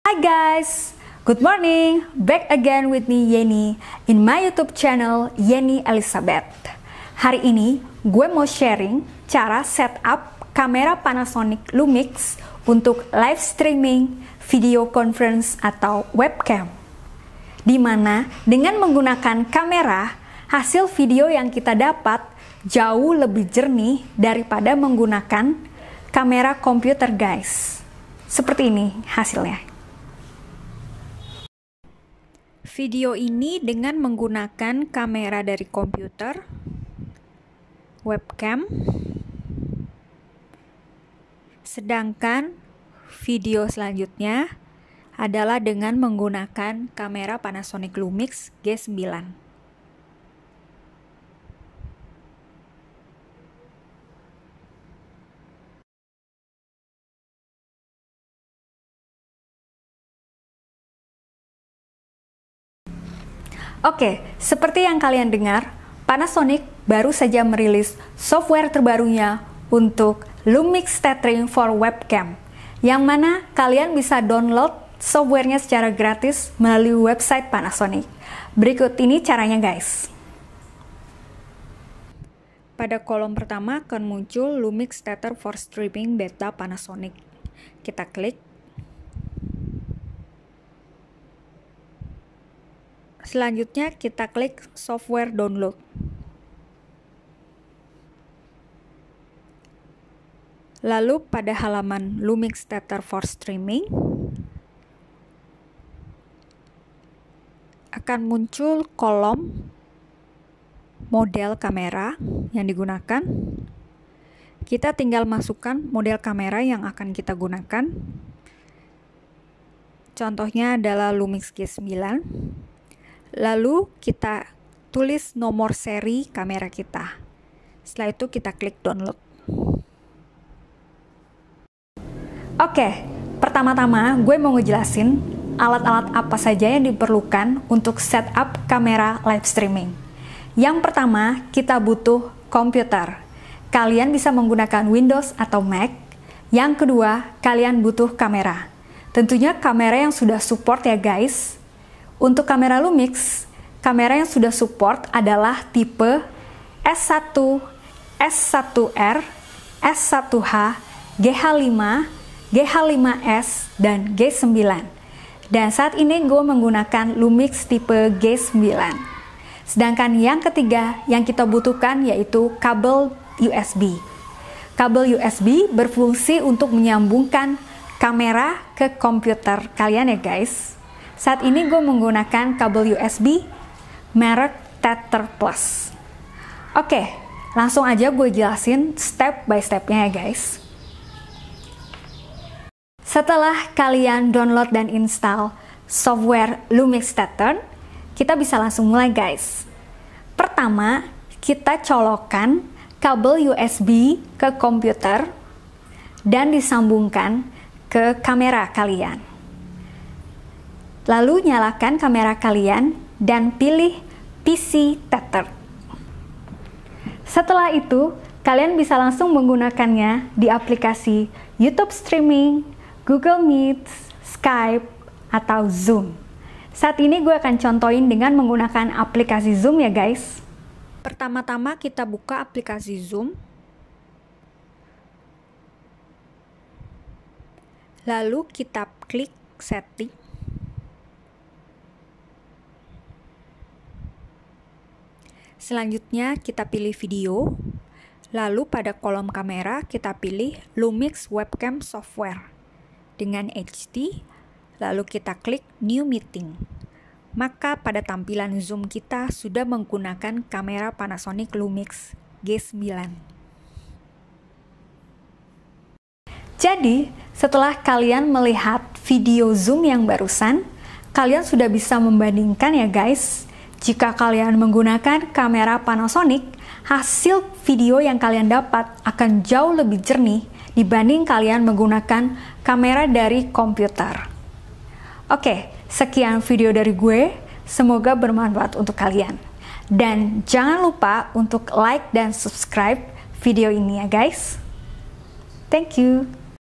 Hi guys, good morning. Back again with me Yeni in my YouTube channel Yeni Elizabeth. Hari ini gue mau sharing cara setup kamera Panasonic Lumix untuk live streaming, video conference atau webcam. Dimana dengan menggunakan kamera, hasil video yang kita dapat jauh lebih jernih daripada menggunakan kamera komputer guys. Seperti ini hasilnya. Video ini dengan menggunakan kamera dari komputer, webcam, sedangkan video selanjutnya adalah dengan menggunakan kamera Panasonic Lumix G9. Oke, seperti yang kalian dengar, Panasonic baru saja merilis software terbarunya untuk Lumix Tethering for Webcam, yang mana kalian bisa download softwarenya secara gratis melalui website Panasonic. Berikut ini caranya guys. Pada kolom pertama akan muncul Lumix Tether for Streaming Beta Panasonic. Kita klik. Selanjutnya kita klik software download. Lalu pada halaman Lumix Tether for Streaming akan muncul kolom model kamera yang digunakan. Kita tinggal masukkan model kamera yang akan kita gunakan. Contohnya adalah Lumix G9. Lalu kita tulis nomor seri kamera kita. Setelah itu kita klik download. Oke, pertama-tama gue mau ngejelasin alat-alat apa saja yang diperlukan untuk setup kamera live streaming. Yang pertama, kita butuh komputer. Kalian bisa menggunakan Windows atau Mac. Yang kedua, kalian butuh kamera. Tentunya kamera yang sudah support ya guys. Untuk kamera Lumix, kamera yang sudah support adalah tipe S1, S1R, S1H, GH5, GH5S, dan G9. Dan saat ini gue menggunakan Lumix tipe G9. Sedangkan yang ketiga yang kita butuhkan yaitu kabel USB. Kabel USB berfungsi untuk menyambungkan kamera ke komputer kalian ya guys. Saat ini gue menggunakan kabel USB merek Tether Plus. Oke, langsung aja gue jelasin step by stepnya ya guys. Setelah kalian download dan install software Lumix Tether, kita bisa langsung mulai guys. Pertama, kita colokkan kabel USB ke komputer dan disambungkan ke kamera kalian. Lalu nyalakan kamera kalian dan pilih PC Tether. Setelah itu, kalian bisa langsung menggunakannya di aplikasi YouTube Streaming, Google Meet, Skype, atau Zoom. Saat ini gue akan contohin dengan menggunakan aplikasi Zoom ya guys. Pertama-tama kita buka aplikasi Zoom. Lalu kita klik setting. Selanjutnya kita pilih video, lalu pada kolom kamera kita pilih Lumix Webcam Software dengan HD, lalu kita klik New Meeting. Maka pada tampilan Zoom kita sudah menggunakan kamera Panasonic Lumix G9. Jadi, setelah kalian melihat video Zoom yang barusan, kalian sudah bisa membandingkan ya guys. Jika kalian menggunakan kamera Panasonic, hasil video yang kalian dapat akan jauh lebih jernih dibanding kalian menggunakan kamera dari komputer. Oke, sekian video dari gue. Semoga bermanfaat untuk kalian. Dan jangan lupa untuk like dan subscribe video ini ya guys. Thank you.